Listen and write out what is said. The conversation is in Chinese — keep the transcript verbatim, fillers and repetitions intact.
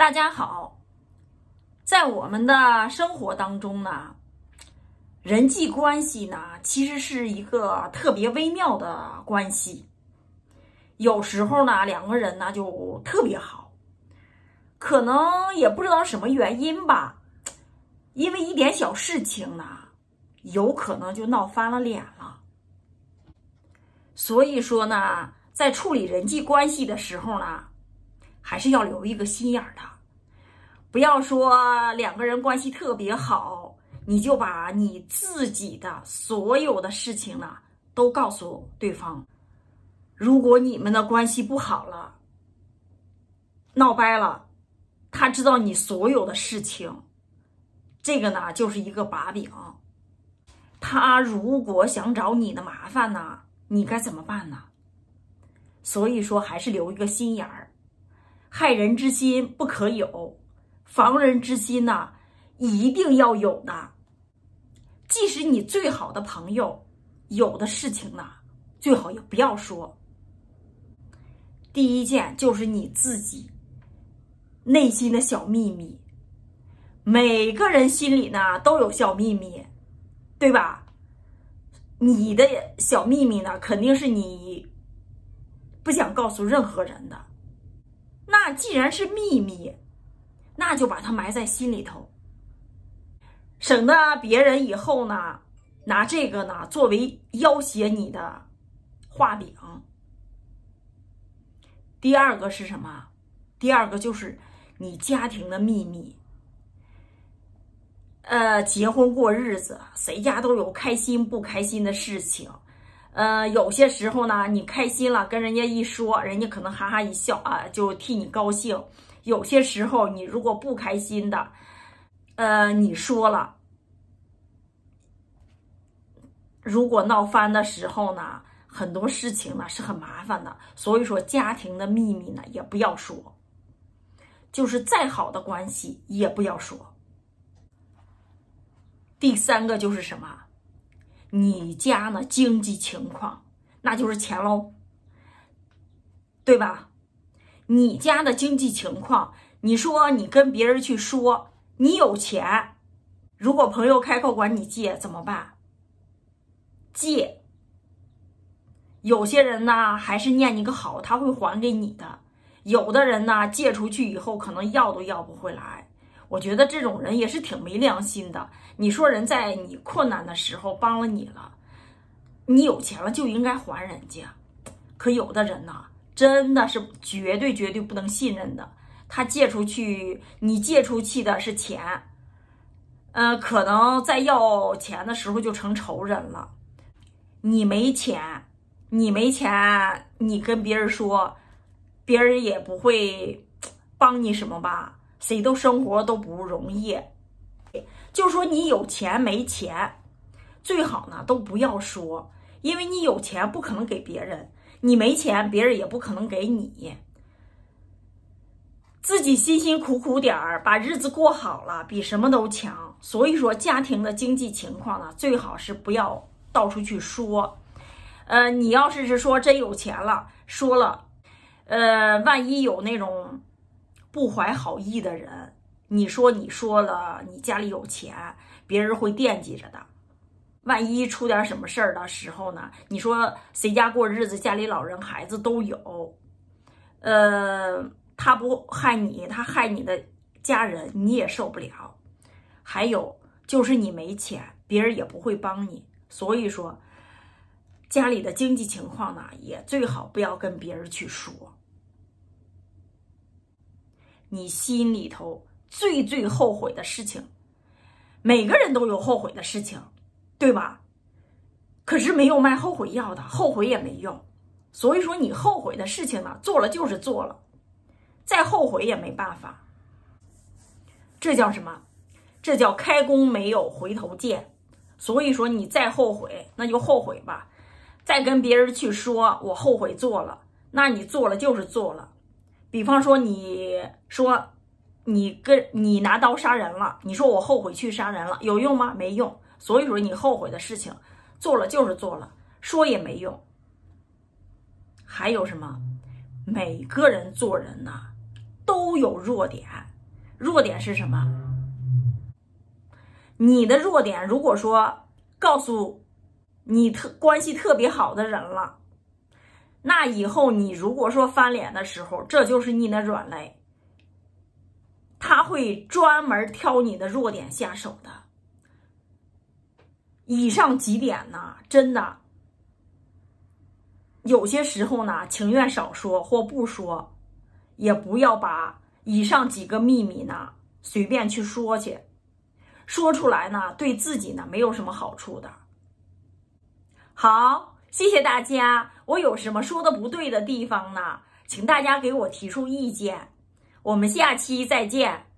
大家好，在我们的生活当中呢，人际关系呢，其实是一个特别微妙的关系。有时候呢，两个人呢就特别好，可能也不知道什么原因吧，因为一点小事情呢，有可能就闹翻了脸了。所以说呢，在处理人际关系的时候呢，还是要留一个心眼儿的。不要说两个人关系特别好，你就把你自己的所有的事情呢都告诉对方。如果你们的关系不好了，闹掰了，他知道你所有的事情，这个呢就是一个把柄。他如果想找你的麻烦呢，你该怎么办呢？所以说还是留一个心眼儿，害人之心不可有，防人之心呢，一定要有的。即使你最好的朋友，有的事情呢，最好也不要说。第一件就是你自己内心的小秘密，每个人心里呢都有小秘密，对吧？你的小秘密呢，肯定是你不想告诉任何人的。那既然是秘密，那就把它埋在心里头，省得别人以后呢拿这个呢作为要挟你的画饼。第二个是什么？第二个就是你家庭的秘密。呃，结婚过日子，谁家都有开心不开心的事情。呃，有些时候呢，你开心了，跟人家一说，人家可能哈哈一笑啊，就替你高兴。有些时候，你如果不开心的，呃，你说了，如果闹翻的时候呢，很多事情呢是很麻烦的。所以说，家庭的秘密呢也不要说，就是再好的关系也不要说。第三个就是什么？你家呢经济情况，那就是钱喽，对吧？你家的经济情况，你说你跟别人去说你有钱，如果朋友开口管你借怎么办？借，有些人呢还是念你个好，他会还给你的。有的人呢借出去以后可能要都要不回来。我觉得这种人也是挺没良心的。你说人在你困难的时候帮了你了，你有钱了就应该还人家。可有的人呢，真的是绝对绝对不能信任的。他借出去，你借出去的是钱，呃，可能在要钱的时候就成仇人了。你没钱，你没钱，你跟别人说，别人也不会帮你什么吧？谁都生活都不容易，就说你有钱没钱，最好呢都不要说，因为你有钱不可能给别人，你没钱别人也不可能给你。自己辛辛苦苦点儿，把日子过好了，比什么都强。所以说，家庭的经济情况呢，最好是不要到处去说。呃，你要是是说真有钱了，说了，呃，万一有那种不怀好意的人，你说你说了你家里有钱，别人会惦记着的。万一出点什么事儿的时候呢，你说谁家过日子，家里老人孩子都有，呃，他不害你，他害你的家人，你也受不了。还有就是你没钱，别人也不会帮你。所以说，家里的经济情况呢，也最好不要跟别人去说。你心里头最最后悔的事情，每个人都有后悔的事情，对吧？可是没有卖后悔药的，后悔也没用。所以说你后悔的事情呢，做了就是做了，再后悔也没办法。这叫什么？这叫开弓没有回头箭。所以说你再后悔，那就后悔吧。再跟别人去说我后悔做了，那你做了就是做了。比方说你说你跟你拿刀杀人了，你说我后悔去杀人了，有用吗？没用。所以说你后悔的事情做了就是做了，说也没用。还有什么？每个人做人呢都有弱点， 弱点是什么？你的弱点，如果说告诉你特关系特别好的人了，那以后你如果说翻脸的时候，这就是你的软肋，他会专门挑你的弱点下手的。以上几点呢，真的有些时候呢，情愿少说或不说，也不要把以上几个秘密呢随便去说去，说出来呢对自己呢没有什么好处的。好，谢谢大家。我有什么说的不对的地方呢？请大家给我提出意见。我们下期再见。